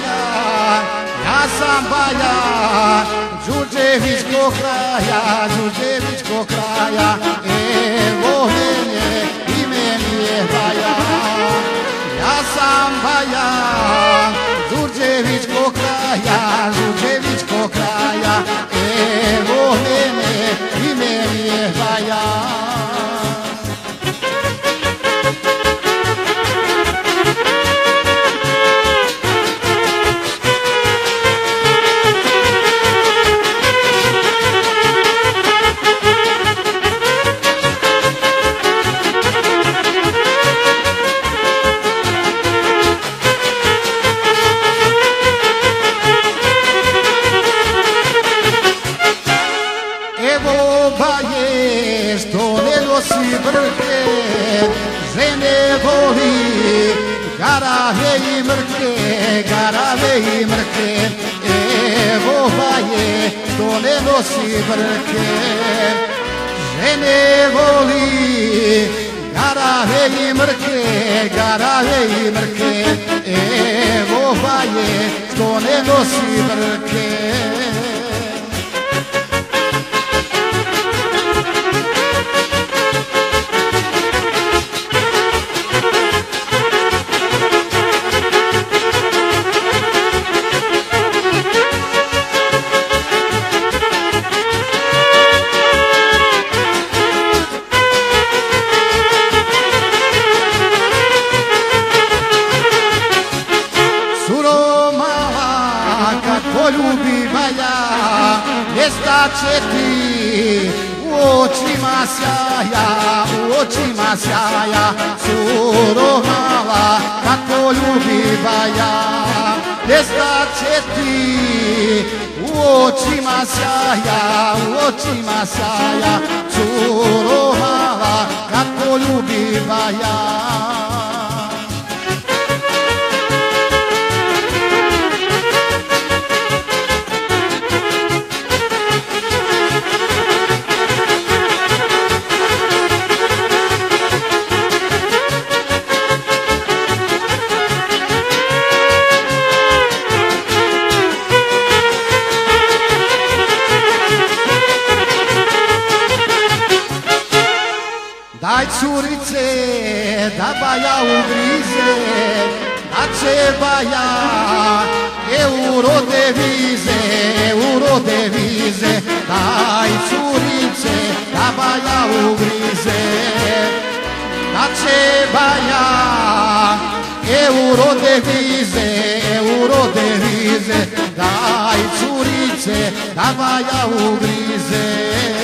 bajan, ja sam bajan, Đurđevićkog kraja, Đurđevićkog kraja, evo mene, ime mi je Bajan. Ja sam bajan, Đurđevićkog kraja, Đurđevićkog kraja, evo mene, ime mi je Bajan. Baje što ne nosi brke, žene voli garave i mrke, garave i mrke. Evo baje što ne nosi brke, žene voli garave i mrke, garave i mrke. Evo baje što ne nosi brke. Poljubi Baja, nestaće ti u očima sjaja, u očima sjaja. Curo mala, kad poljubi Baja, nestaće ti u očima sjaja, u očima sjaja. Curo mala, kad poljubi Baja. Daj curice da Baja ugrize, da će Baja euro devize, euro devize. Daj curice da Baja ugrize, da će Baja euro devize, euro devize. Daj curice da Baja ugrize.